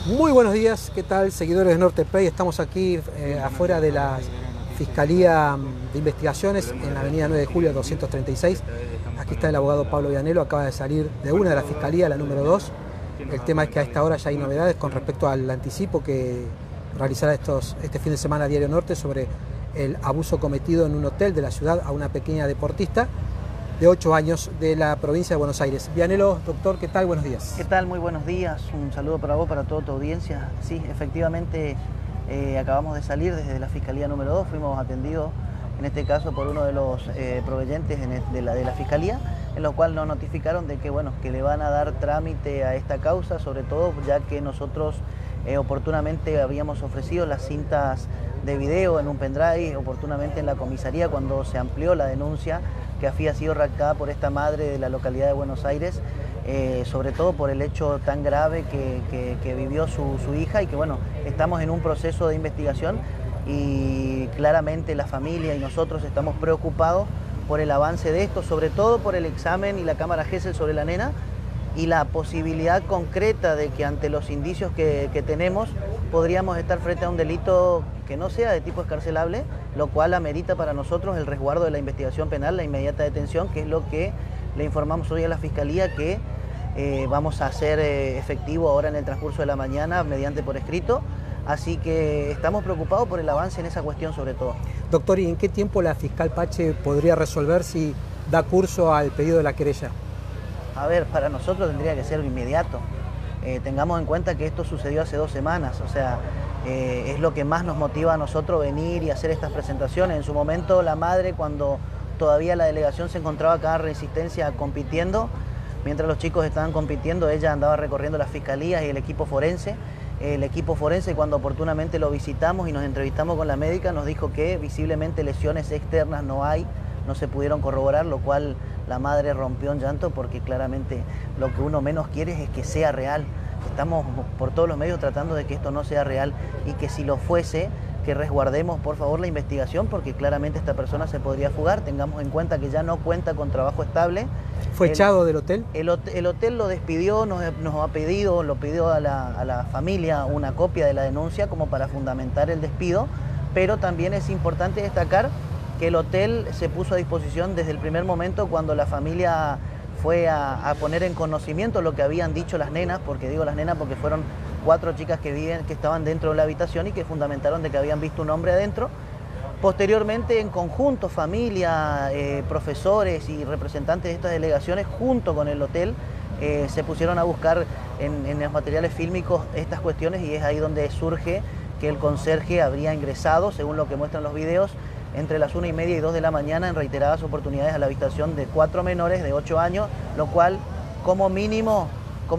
Muy buenos días, ¿qué tal, seguidores de Norte Play? Estamos aquí afuera de la Fiscalía de Investigaciones en la avenida 9 de Julio 236. Aquí está el abogado Pablo Vianello, acaba de salir de una de la Fiscalía, la número 2. El tema es que a esta hora ya hay novedades con respecto al anticipo que realizará este fin de semana Diario Norte sobre el abuso cometido en un hotel de la ciudad a una pequeña deportista de 8 años de la provincia de Buenos Aires. Vianello, doctor, ¿qué tal? Buenos días. ¿Qué tal? Muy buenos días. Un saludo para vos, para toda tu audiencia. Sí, efectivamente acabamos de salir desde la Fiscalía número 2. Fuimos atendidos, en este caso, por uno de los proveyentes de la Fiscalía, en lo cual nos notificaron de que, bueno, que le van a dar trámite a esta causa, sobre todo ya que nosotros oportunamente habíamos ofrecido las cintas de video en un pendrive, oportunamente en la comisaría cuando se amplió la denuncia que había sido radicada por esta madre de la localidad de Buenos Aires, sobre todo por el hecho tan grave que vivió su hija, y que bueno, estamos en un proceso de investigación y claramente la familia y nosotros estamos preocupados por el avance de esto, sobre todo por el examen y la cámara Gesell sobre la nena y la posibilidad concreta de que ante los indicios que tenemos podríamos estar frente a un delito que no sea de tipo excarcelable, lo cual amerita para nosotros el resguardo de la investigación penal, la inmediata detención, que es lo que le informamos hoy a la Fiscalía que vamos a hacer efectivo ahora en el transcurso de la mañana mediante por escrito. Así que estamos preocupados por el avance en esa cuestión sobre todo. Doctor, ¿y en qué tiempo la fiscal Pache podría resolver si da curso al pedido de la querella? A ver, para nosotros tendría que ser inmediato. Tengamos en cuenta que esto sucedió hace 2 semanas, o sea, es lo que más nos motiva a nosotros venir y hacer estas presentaciones. En su momento la madre, cuando todavía la delegación se encontraba acá en Resistencia compitiendo, mientras los chicos estaban compitiendo, ella andaba recorriendo las fiscalías y el equipo forense. El equipo forense, cuando oportunamente lo visitamos y nos entrevistamos con la médica, nos dijo que visiblemente lesiones externas no hay, no se pudieron corroborar, lo cual la madre rompió en llanto porque claramente lo que uno menos quiere es que sea real. Estamos por todos los medios tratando de que esto no sea real y que si lo fuese, que resguardemos por favor la investigación porque claramente esta persona se podría fugar. Tengamos en cuenta que ya no cuenta con trabajo estable. ¿Fue echado del hotel? El hotel lo despidió, nos ha pedido, lo pidió a la familia una copia de la denuncia como para fundamentar el despido, pero también es importante destacar que el hotel se puso a disposición desde el primer momento cuando la familia fue a poner en conocimiento lo que habían dicho las nenas, porque digo las nenas porque fueron 4 chicas que estaban dentro de la habitación y que fundamentaron de que habían visto un hombre adentro. Posteriormente, en conjunto, familia, profesores y representantes de estas delegaciones, junto con el hotel, se pusieron a buscar en los materiales fílmicos estas cuestiones y es ahí donde surge que el conserje habría ingresado, según lo que muestran los videos, entre las 1:30 y 2 de la mañana en reiteradas oportunidades a la habitación de 4 menores de 8 años, lo cual como mínimo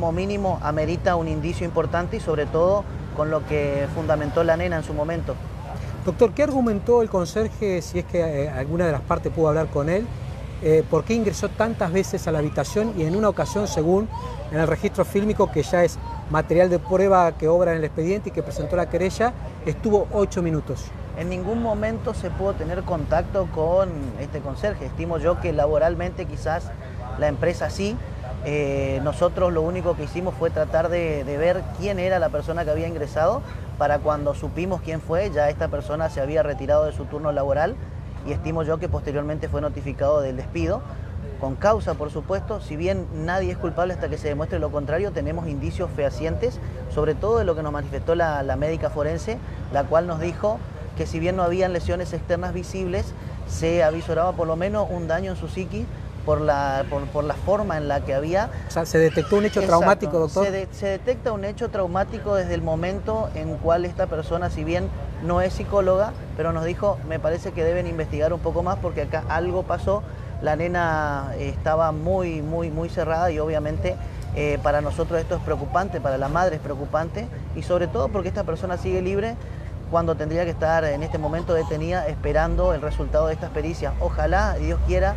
amerita un indicio importante y sobre todo con lo que fundamentó la nena en su momento. Doctor, ¿qué argumentó el conserje, si es que alguna de las partes pudo hablar con él? ¿Por qué ingresó tantas veces a la habitación y en una ocasión, según en el registro fílmico, que ya es material de prueba que obra en el expediente y que presentó la querella, estuvo 8 minutos? En ningún momento se pudo tener contacto con este conserje. Estimo yo que laboralmente quizás la empresa sí. Nosotros lo único que hicimos fue tratar de ver quién era la persona que había ingresado. Para cuando supimos quién fue, ya esta persona se había retirado de su turno laboral y estimo yo que posteriormente fue notificado del despido. Con causa, por supuesto, si bien nadie es culpable hasta que se demuestre lo contrario, tenemos indicios fehacientes, sobre todo de lo que nos manifestó la médica forense, la cual nos dijo que si bien no habían lesiones externas visibles, se avisoraba por lo menos un daño en su psiquis por la forma en la que había. O sea, ¿se detectó un hecho traumático, doctor? Se detecta un hecho traumático desde el momento en cual esta persona, si bien no es psicóloga, pero nos dijo, me parece que deben investigar un poco más porque acá algo pasó. La nena estaba muy cerrada y obviamente para nosotros esto es preocupante, para la madre es preocupante y sobre todo porque esta persona sigue libre cuando tendría que estar en este momento detenida esperando el resultado de estas pericias. Ojalá, Dios quiera,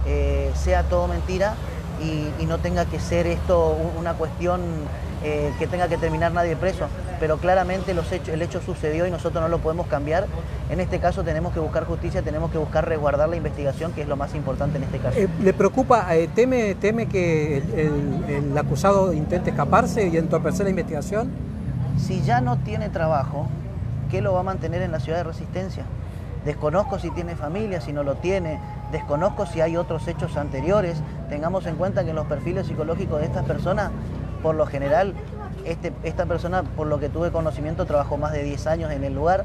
sea todo mentira y no tenga que ser esto una cuestión que tenga que terminar nadie preso, pero claramente el hecho sucedió y nosotros no lo podemos cambiar. En este caso tenemos que buscar justicia, tenemos que buscar resguardar la investigación, que es lo más importante en este caso. ¿Le preocupa, teme que el acusado intente escaparse y entorpecer la investigación? Si ya no tiene trabajo, ¿qué lo va a mantener en la ciudad de Resistencia? Desconozco si tiene familia, si no lo tiene, desconozco si hay otros hechos anteriores. Tengamos en cuenta que en los perfiles psicológicos de estas personas, por lo general, esta persona, por lo que tuve conocimiento, trabajó más de 10 años en el lugar.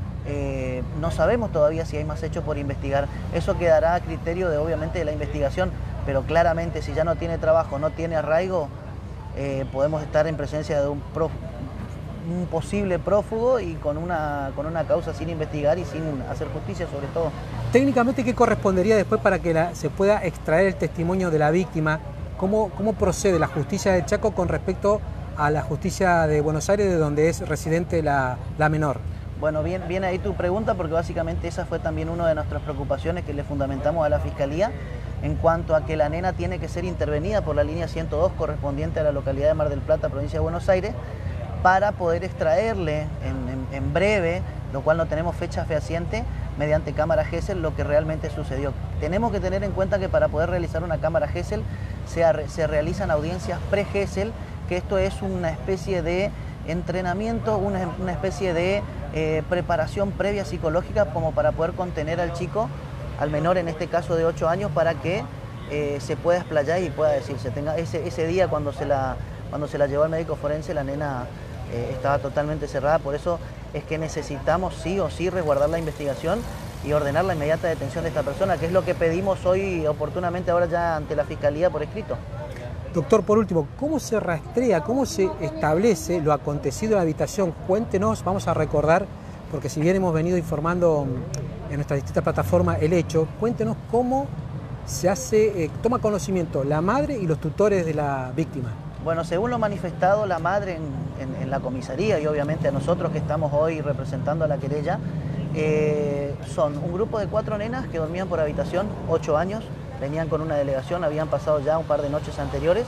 No sabemos todavía si hay más hechos por investigar. Eso quedará a criterio de, obviamente, de la investigación, pero claramente si ya no tiene trabajo, no tiene arraigo, podemos estar en presencia de un posible prófugo y con una causa sin investigar y sin hacer justicia sobre todo. Técnicamente, ¿qué correspondería después para que se pueda extraer el testimonio de la víctima? ¿Cómo procede la justicia de Chaco con respecto a la justicia de Buenos Aires, de donde es residente la menor? Bueno, bien ahí tu pregunta, porque básicamente esa fue también una de nuestras preocupaciones que le fundamentamos a la Fiscalía en cuanto a que la nena tiene que ser intervenida por la línea 102 correspondiente a la localidad de Mar del Plata, provincia de Buenos Aires, para poder extraerle en breve, lo cual no tenemos fecha fehaciente, mediante cámara Gesell, lo que realmente sucedió. Tenemos que tener en cuenta que para poder realizar una cámara Gesell se realizan audiencias pre-Gesell, que esto es una especie de entrenamiento, una especie de preparación previa psicológica como para poder contener al chico, al menor en este caso de 8 años, para que se pueda explayar y pueda decirse. Ese día cuando se la llevó al médico forense, la nena estaba totalmente cerrada, por eso es que necesitamos sí o sí resguardar la investigación y ordenar la inmediata detención de esta persona, que es lo que pedimos hoy oportunamente ahora ya ante la Fiscalía por escrito. Doctor, por último, ¿cómo se rastrea, cómo se establece lo acontecido en la habitación? Cuéntenos, vamos a recordar, porque si bien hemos venido informando en nuestras distintas plataformas el hecho, cuéntenos cómo se hace, toma conocimiento la madre y los tutores de la víctima. Bueno, según lo manifestado la madre en la comisaría y obviamente a nosotros que estamos hoy representando a la querella, son un grupo de 4 nenas que dormían por habitación, 8 años, venían con una delegación, habían pasado ya un par de noches anteriores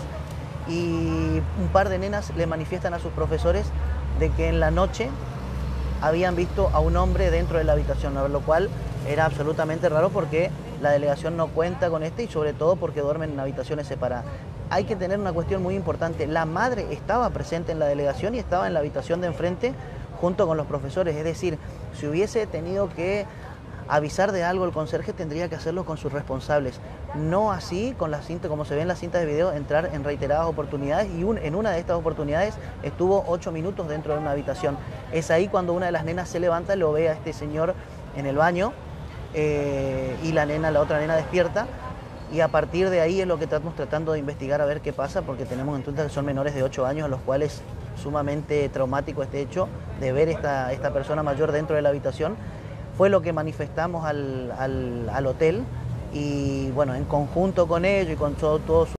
y un par de nenas le manifiestan a sus profesores de que en la noche habían visto a un hombre dentro de la habitación, lo cual era absolutamente raro porque la delegación no cuenta con y sobre todo porque duermen en habitaciones separadas. Hay que tener una cuestión muy importante, la madre estaba presente en la delegación y estaba en la habitación de enfrente junto con los profesores, es decir, si hubiese tenido que avisar de algo el conserje tendría que hacerlo con sus responsables, no así con la cinta, como se ve en las cintas de video, entrar en reiteradas oportunidades y en una de estas oportunidades estuvo 8 minutos dentro de una habitación. Es ahí cuando una de las nenas se levanta, lo ve a este señor en el baño y la otra nena despierta y a partir de ahí es lo que estamos tratando de investigar a ver qué pasa, porque tenemos en cuenta que son menores de 8 años a los cuales sumamente traumático este hecho de ver esta persona mayor dentro de la habitación. Fue lo que manifestamos al hotel y bueno, en conjunto con ellos y con todo su